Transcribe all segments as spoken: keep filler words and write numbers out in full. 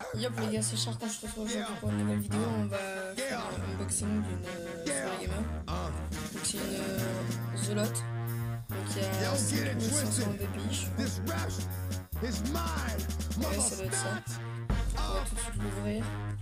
Yop les gars, c'est Char quand je te retrouve aujourd'hui pour une nouvelle vidéo. On va faire un unboxing d'une soirée gamer. Donc c'est une euh, The Lot. Donc il y a cinq mille cinq cents D P I je crois. Ouais, ça doit être ça. On va tout de suite l'ouvrir.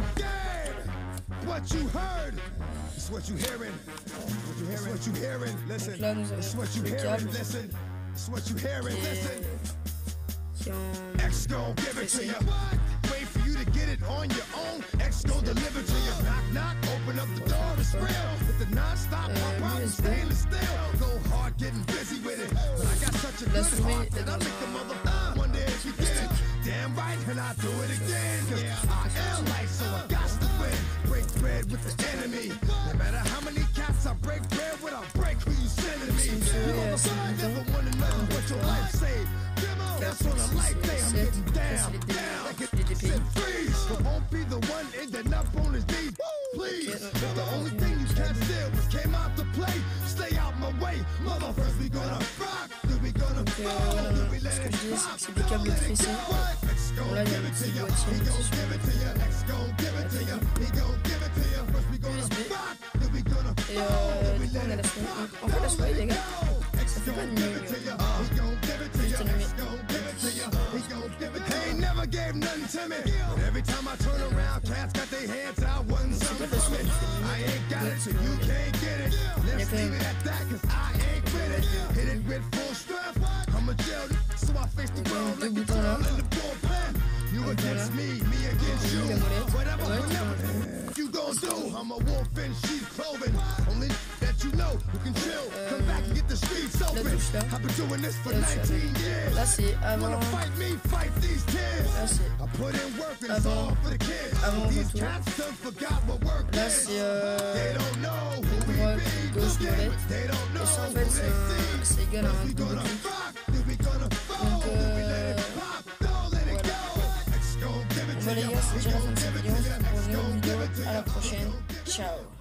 What you heard is what you hearing. It's what you hearing. Listen. Donc là nous avons le câble Listen. It's what you hearing. Listen. qui est en X gon' give it to you. Wait for you to get it on your own. X gon' deliver to you. Knock knock. Open up the door. It's real. With the non-stop pop out stainless steel. Go hard getting busy with it. But I got such a good heart that I make the mother uh, one day if you did. Damn right, and I do it again. Cause I am life, so I got to win. Break bread with the enemy. No matter how many cats I break bread with, I'll break who you sending me. You never wanna know what your life saved. That's on a life day, I'm getting down, down. Like it said freeze, but won't be the one ending up on his knees. Please, the only thing you can't steal was came out to play. Stay out my way, motherfuckers. We gonna rock, then we gonna Donc euh, voilà, ce que je disais c'est que c'est des câbles tressés. Bon là il y a le petit boîtier, c'est sûr. U S B. Et euh, du coup on a la souris. En fait la souris les gars, ça fait pas de mieux. Juste allumé. Never gave nothing to me. Every time I turn around, cats got their hands out, wasn't something for me. I ain't got it, so you can't get it. Let's leave it at that, cause I ain't with it. Hit it with full strength. I'm a jail, so I face the world like the ball in the bullpen. You against me, me against you. Whatever, whatever you gon' do, I'm a wolf in sheep's clothing. Only that you know who can chill. Come back and get the streets open. I've been doing this for nineteen years. Là c'est avant. Là c'est avant. Avant retour. Là c'est euh, droite, gauche, molette. Et ça en fait c'est égal à un double clic. Donc euh, voilà. Bon les gars c'est déjà la fin de cette vidéo. On se retrouve pour une nouvelle vidéo. À la prochaine. Ciao.